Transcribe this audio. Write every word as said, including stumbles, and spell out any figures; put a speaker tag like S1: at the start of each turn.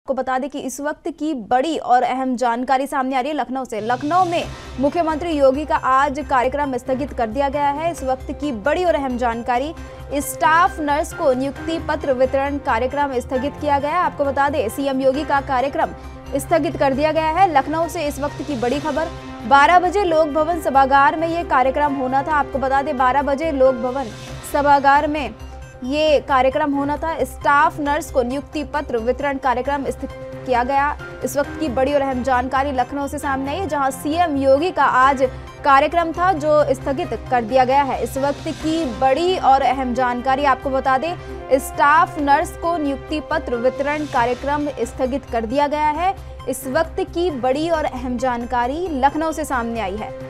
S1: को बता दें कि इस वक्त की बड़ी और अहम जानकारी सामने आ रही है लखनऊ से। लखनऊ में मुख्यमंत्री योगी का आज कार्यक्रम स्थगित कर दिया गया है। इस वक्त की बड़ी और अहम जानकारी, स्टाफ नर्स को नियुक्ति पत्र वितरण कार्यक्रम स्थगित किया गया। आपको बता दें सीएम योगी का कार्यक्रम स्थगित कर दिया गया है। लखनऊ से इस वक्त की बड़ी खबर, बारह बजे लोक भवन सभागार में ये कार्यक्रम होना था। आपको बता दें बारह बजे लोक भवन सभागार में ये कार्यक्रम होना था। स्टाफ नर्स को नियुक्ति पत्र वितरण कार्यक्रम स्थगित किया गया। इस वक्त की बड़ी और अहम जानकारी लखनऊ से सामने आई है, जहां सीएम योगी का आज कार्यक्रम था जो स्थगित कर दिया गया है। इस वक्त की बड़ी और अहम जानकारी आपको बता दें, स्टाफ नर्स को नियुक्ति पत्र वितरण कार्यक्रम स्थगित कर दिया गया है। इस वक्त की बड़ी और अहम जानकारी लखनऊ से सामने आई है।